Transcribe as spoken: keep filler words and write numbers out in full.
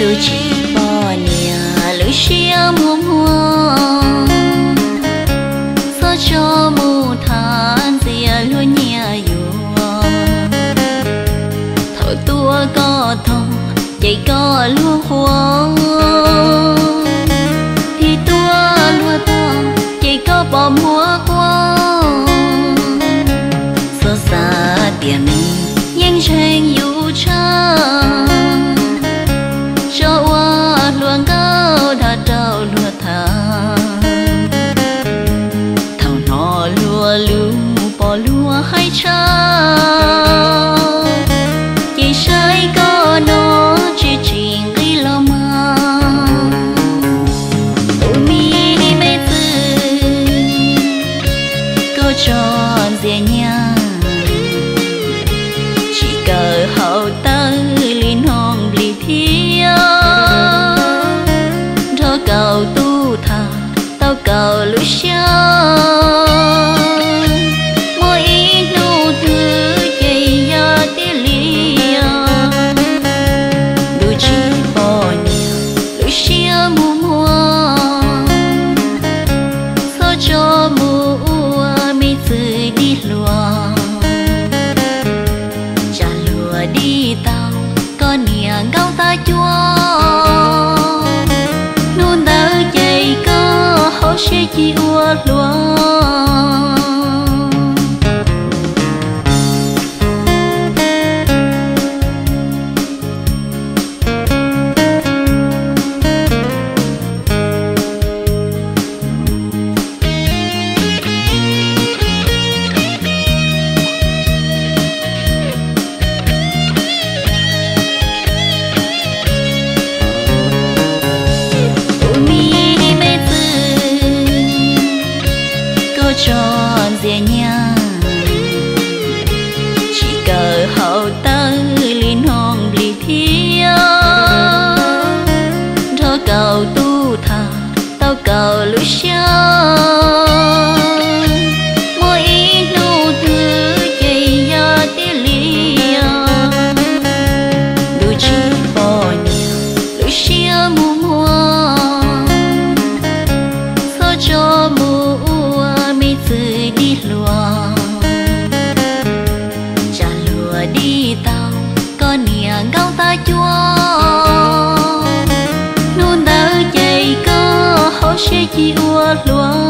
đôi chỉ bỏ nhà lối xia muôn hoa sao cho mù than dìa luôn nhà dùa thở tua có thọ chạy có lúa hoa thì tua lúa to chạy có bỏ múa qua sao xa tiền nhanh tranh dù cha cho qua luồng cao đã trao lúa thà thảo nọ lúa lưu bỏ lúa hay cha chỉ sai có nó chỉ chuyện đi lo mà ôi mi mê tư có tròn dễ nhà chỉ cờ hậu tơ liên hòn lì thia thơ cầu tu thà tao cầu lối xa mỗi ít nụ thứ chạy ra tiếng lia đôi chỉ bỏ nhà lối xa mùa mùa sao cho mùa mi tự đi lùa trả lùa đi tao con nhà gao ta chua nôn đỡ chạy có họ sẽ chỉ ua lùa tròn dễ nhà chỉ cờ hậu tơ liên hòn lì thia thơ cầu tu thà tao cầu lối xa mỗi ít nụ thứ chạy ra tiếng lia đôi chỉ bỏ nhà lối xa mùa mùa sao cho mùa tự đi lùa trả lùa đi tao con nhà gao ta chua nôn đỡ chạy có họ sẽ chỉ ua lùa